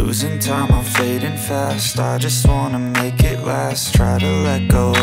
Losing time, I'm fading fast. I just wanna make it last. Try to let go